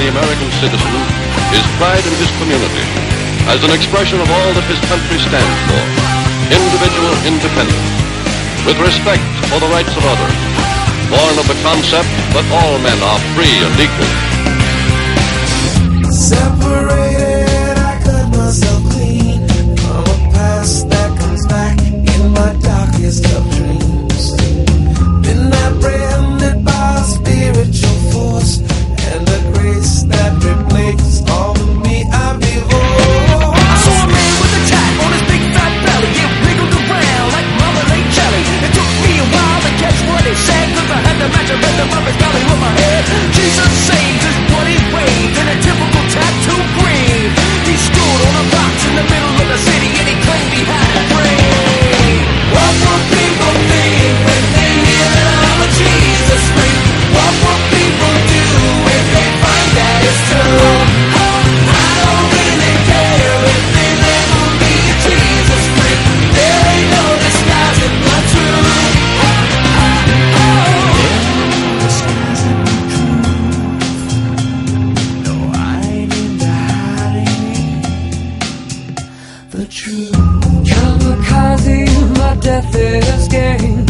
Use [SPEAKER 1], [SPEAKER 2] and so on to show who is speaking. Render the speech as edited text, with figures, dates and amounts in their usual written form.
[SPEAKER 1] American citizen is pride in his community, as an expression of all that his country stands for, individual independence, with respect for the rights of others, born of the concept that all men are free and equal.
[SPEAKER 2] Separated, I cut myself clean from a past that comes back in my darkest of dreams. Been apprehended by a spiritual force and a grace that replaced all of me I before.
[SPEAKER 3] I saw a man with a tat on his big fat belly. It wiggled around like marmalade jelly. It took me a while to catch what he said, 'cause I had to match the rhythm of his belly with my head. Jesus saves is what he waved in a typical tattoo green. He stood on a box in the middle of the city and he claimed he had a brain.
[SPEAKER 2] What will people think when they hear that I'm a Jesus freak? What will people do if they find that it's true? I don't really care if they label me a Jesus freak. There ain't no disguising my truth. Disguising my truth. No, I ain't into hiding the truth.
[SPEAKER 4] Kamikaze, my death is gained.